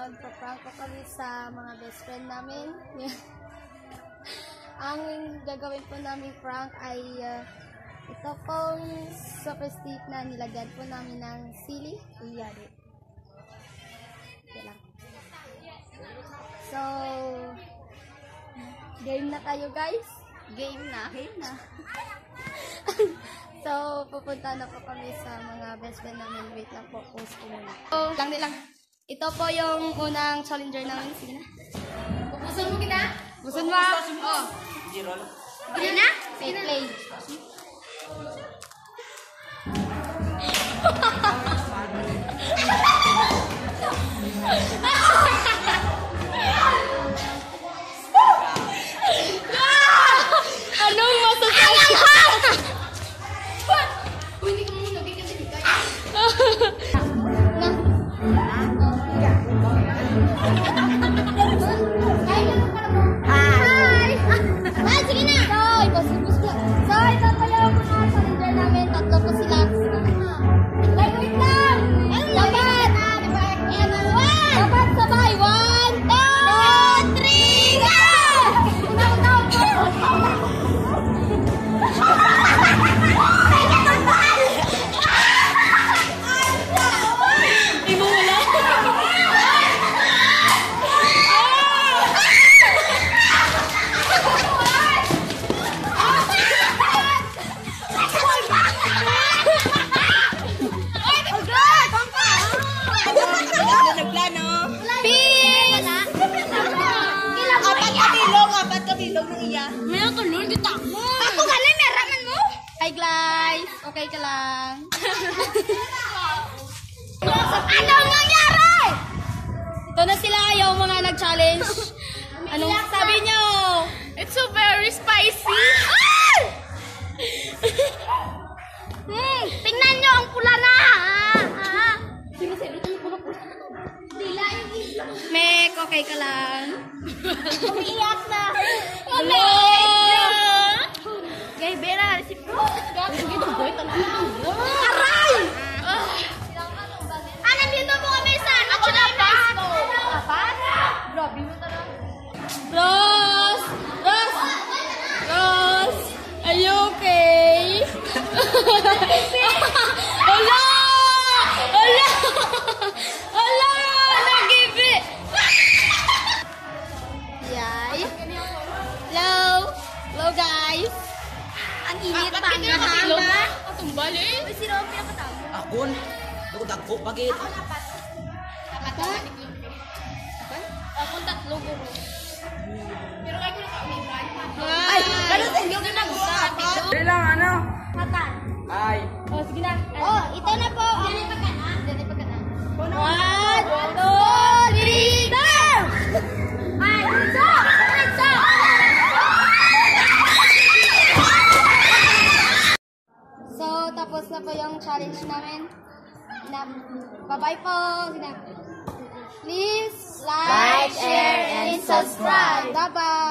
magpa-prank po kami sa mga best friend namin. Ang gagawin po namin prank ay ito pong super stick na nilagyan po namin ng sili. Iyari. So, game na tayo guys. Game na. So, pupunta na po kami sa mga best friend namin. Wait lang po, post ko muna. So, lang. Ito po yung unang challenger namin. Sige na. Bukusan mo kita? Bukusan mo? Oo. Sige na? Fake play. Anong masasabi? Hindi ka muna, bigyan din kayo. Hi guys! Okay ka lang? Anong nangyari? Ito na sila yung mga nag-challenge. Anong sabi nyo? It's so very spicy. Tingnan nyo ang pula na. Mek, okay ka lang? Umiiyak na. Hello! Gay, Bera, si Pro. Aray! Nandito po kami sa ako na Pasko. Apat? Grabe mo talaga. Rose! Are you okay? Hala! Nag-give it! Yay! Hello guys! Ang init pa ang hamba. Katumbal eh. Uy, si Robby ang katago. Akon? Dagko pagit. Ako apat. Apat? Ako tatlo guro. Pero kayo na kami. Ay! Ganun sa inyo ginagawa. Bilang ano? Matan. Ay. Oh, sige na. Oh, ito na po. Dali pagkanan. 1, 2, 3, go! Ay, so, tapos na po yung challenge namin. Bye-bye po. Please like, share, and subscribe. Bye-bye.